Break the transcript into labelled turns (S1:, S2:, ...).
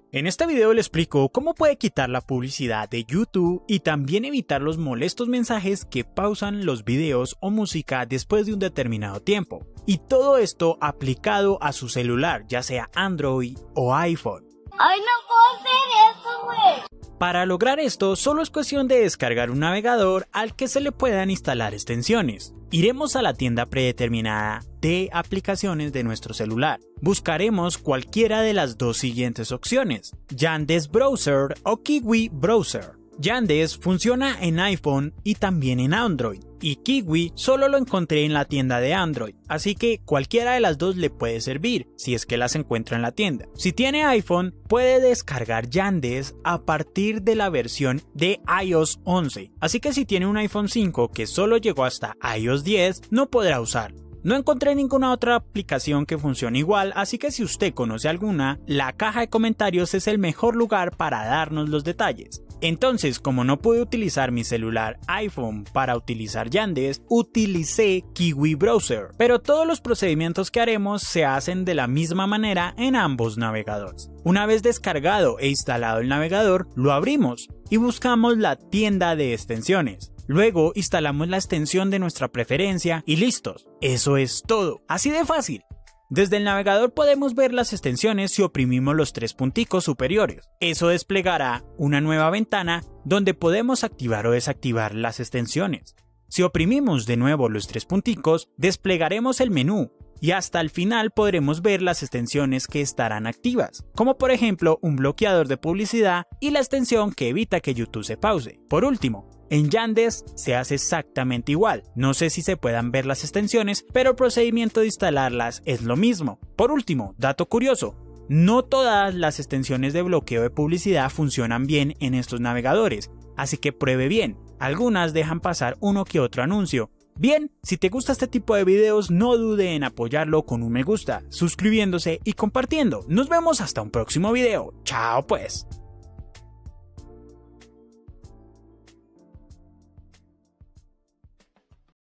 S1: En este video le explico cómo puede quitar la publicidad de YouTube y también evitar los molestos mensajes que pausan los videos o música después de un determinado tiempo. Y todo esto aplicado a su celular, ya sea Android o iPhone.
S2: ¡Ay, no puedo hacer eso, güey!
S1: Para lograr esto, solo es cuestión de descargar un navegador al que se le puedan instalar extensiones. Iremos a la tienda predeterminada de aplicaciones de nuestro celular. Buscaremos cualquiera de las dos siguientes opciones: Yandex Browser o Kiwi Browser. Yandex funciona en iPhone y también en Android, y Kiwi solo lo encontré en la tienda de Android, así que cualquiera de las dos le puede servir si es que las encuentra en la tienda. Si tiene iPhone, puede descargar Yandex a partir de la versión de iOS 11, así que si tiene un iPhone 5 que solo llegó hasta iOS 10, no podrá usarlo. No encontré ninguna otra aplicación que funcione igual, así que si usted conoce alguna, la caja de comentarios es el mejor lugar para darnos los detalles. Entonces, como no pude utilizar mi celular iPhone para utilizar Yandex, utilicé Kiwi Browser, pero todos los procedimientos que haremos se hacen de la misma manera en ambos navegadores. Una vez descargado e instalado el navegador, lo abrimos y buscamos la tienda de extensiones. Luego instalamos la extensión de nuestra preferencia y listos. Eso es todo, así de fácil. Desde el navegador podemos ver las extensiones si oprimimos los tres punticos superiores. Eso desplegará una nueva ventana donde podemos activar o desactivar las extensiones. Si oprimimos de nuevo los tres punticos, desplegaremos el menú y hasta el final podremos ver las extensiones que estarán activas, como por ejemplo un bloqueador de publicidad y la extensión que evita que YouTube se pause. Por último, en Yandex se hace exactamente igual. No sé si se puedan ver las extensiones, pero el procedimiento de instalarlas es lo mismo. Por último, dato curioso: no todas las extensiones de bloqueo de publicidad funcionan bien en estos navegadores, así que pruebe bien. Algunas dejan pasar uno que otro anuncio. Bien, si te gusta este tipo de videos, no dude en apoyarlo con un me gusta, suscribiéndose y compartiendo. Nos vemos hasta un próximo video. Chao pues.